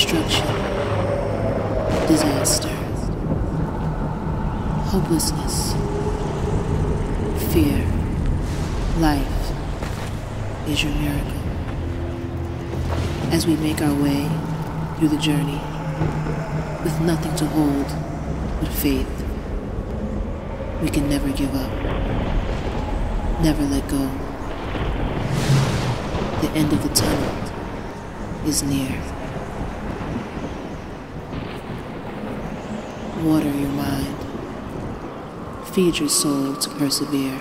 destruction, disaster, hopelessness, fear. Life is your miracle. As we make our way through the journey, with nothing to hold but faith, we can never give up, never let go. The end of the tunnel is near. Water your mind. Feed your soul to persevere.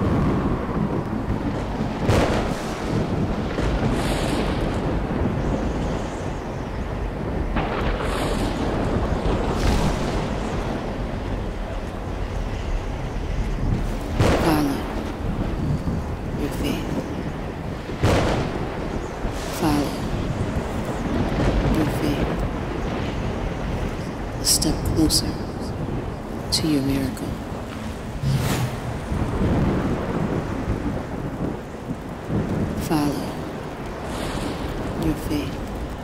Follow your faith. Follow your faith. A step closer to your miracle. Follow your faith.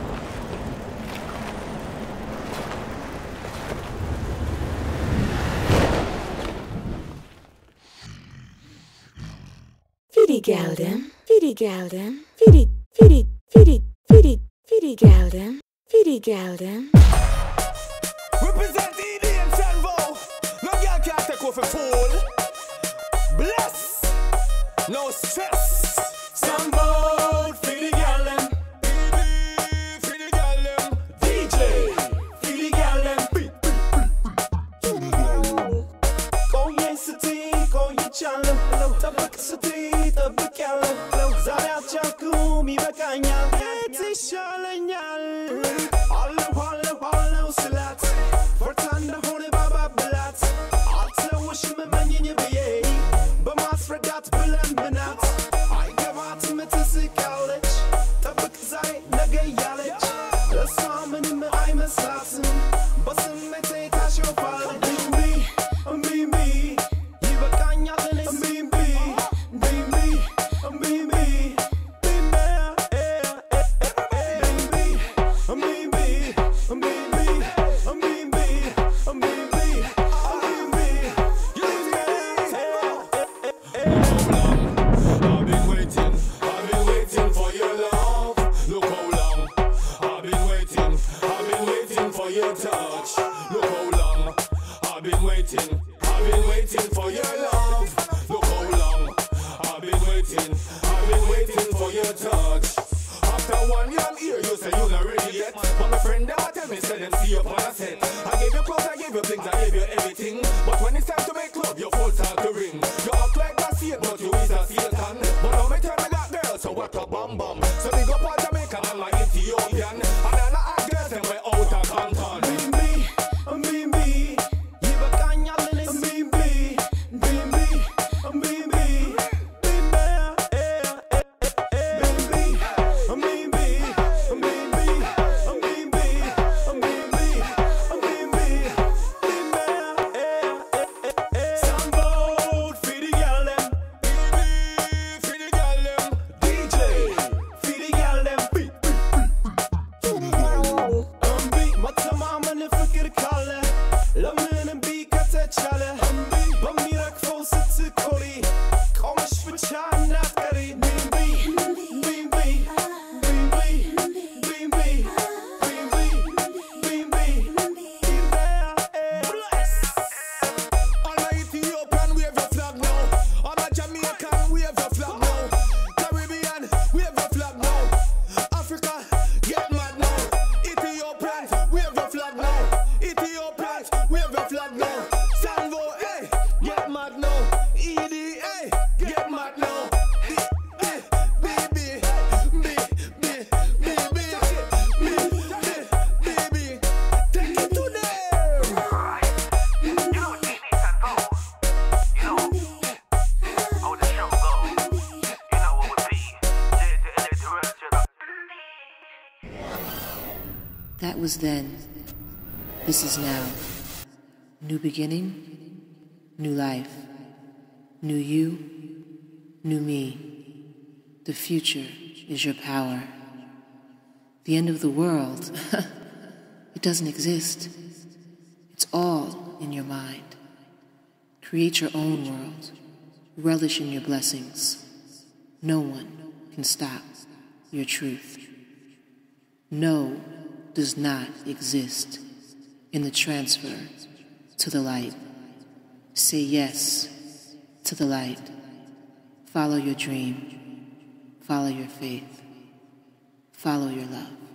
Fidi Galdem, Fidi Galdem, Fidi Galdem, Fidi Galdem. Represent ED and Sanvo. No girl can't take off a fool. Bless, no stress. Sanvo, Fidi Galdem. Fidi Galdem. DJ, Fidi Galdem. Koye city, koye chalo. Tabak city, tabak yalo. Zara chaku, mi bakanya. Eti shalanyal. Hallo, silat. Fortanda hone baba belat. Alta wish me manyin be. Bamas regat belan benat. I give out to me to see college. Tabak zai naga yalech. The salmon in me I'm a slatin. Basin me take a show fall. Me. You bakanya than me. That was then. This is now. New beginning, new life, new you, new me. The future is your power. The end of the world It doesn't exist. It's all in your mind. Create your own world. Relish in your blessings. No one can stop your truth. No does not exist in the transfer to the light. Say yes to the light. Follow your dream. Follow your faith. Follow your love.